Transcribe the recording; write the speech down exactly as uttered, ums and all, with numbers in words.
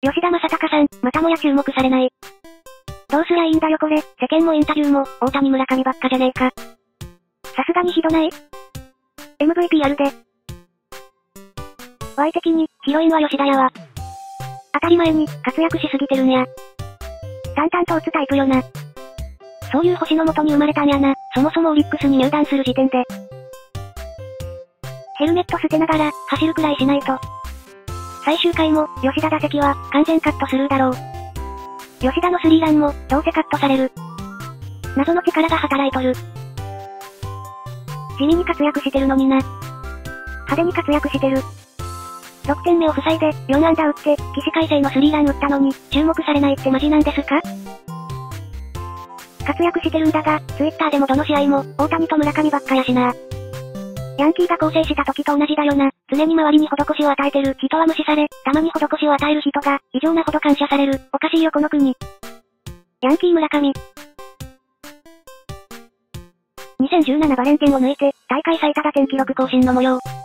吉田正尚さん、またもや注目されない。どうすりゃいいんだよこれ、世間もインタビューも、大谷村上ばっかじゃねえか。さすがにひどない？ エムブイピー あるで。ワイ的に、ヒロインは吉田やわ。当たり前に、活躍しすぎてるんや。淡々と打つタイプよな。そういう星の元に生まれたんやな、そもそもオリックスに入団する時点で。ヘルメット捨てながら、走るくらいしないと。最終回も、吉田打席は、完全カットスルーだろう。吉田のスリーランも、どうせカットされる。謎の力が働いとる。地味に活躍してるのにな。派手に活躍してる。ろくてんめを塞いで、よん安打打って、起死回生のスリーラン打ったのに、注目されないってマジなんですか？活躍してるんだが、ツイッターでもどの試合も、大谷と村上ばっかやしな。ヤンキーが構成した時と同じだよな。常に周りに施しを与えてる人は無視され、たまに施しを与える人が、異常なほど感謝される。おかしいよこの国。ヤンキー村上。にせんじゅうななバレンティンを抜いて、大会最多打点記録更新の模様。